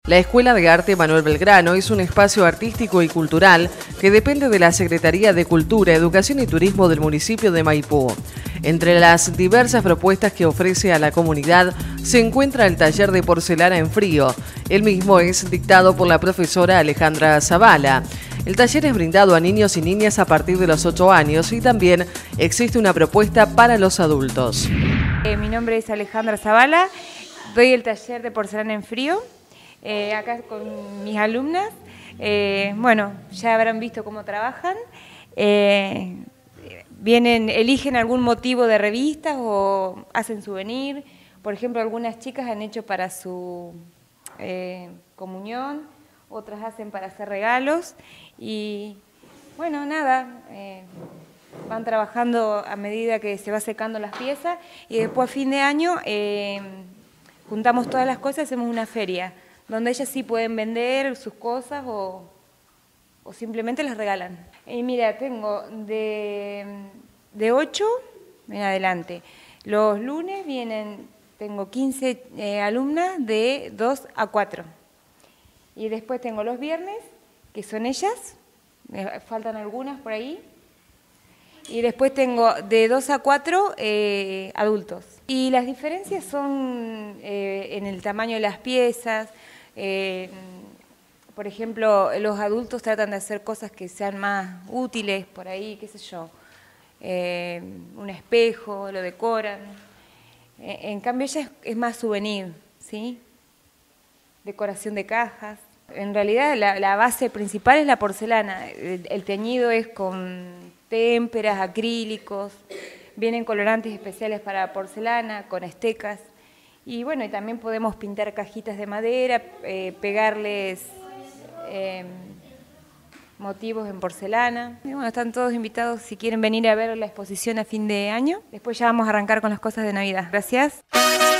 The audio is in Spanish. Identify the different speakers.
Speaker 1: La Escuela de Arte Manuel Belgrano es un espacio artístico y cultural que depende de la Secretaría de Cultura, Educación y Turismo del municipio de Maipú. Entre las diversas propuestas que ofrece a la comunidad se encuentra el taller de porcelana en frío. El mismo es dictado por la profesora Alejandra Zavala. El taller es brindado a niños y niñas a partir de los 8 años y también existe una propuesta para los adultos.
Speaker 2: Mi nombre es Alejandra Zavala, doy el taller de porcelana en frío. Acá con mis alumnas, bueno, ya habrán visto cómo trabajan, eligen algún motivo de revistas o hacen souvenir. Por ejemplo, algunas chicas han hecho para su comunión, otras hacen para hacer regalos y bueno, nada, van trabajando a medida que se va secando las piezas y después a fin de año juntamos todas las cosas y hacemos una feria donde ellas sí pueden vender sus cosas o simplemente las regalan. Y mira, tengo de 8 en adelante. Los lunes tengo 15 alumnas de 2 a 4. Y después tengo los viernes, que son ellas, faltan algunas por ahí. Y después tengo de 2 a 4 adultos. Y las diferencias son en el tamaño de las piezas. Por ejemplo, los adultos tratan de hacer cosas que sean más útiles por ahí, qué sé yo, un espejo, lo decoran. En cambio ella es más souvenir, ¿sí? Decoración de cajas. En realidad la base principal es la porcelana. El teñido es con témperas, acrílicos, vienen colorantes especiales para porcelana, con estecas. Y bueno, y también podemos pintar cajitas de madera, pegarles motivos en porcelana. Y bueno, están todos invitados si quieren venir a ver la exposición a fin de año. Después ya vamos a arrancar con las cosas de Navidad. Gracias.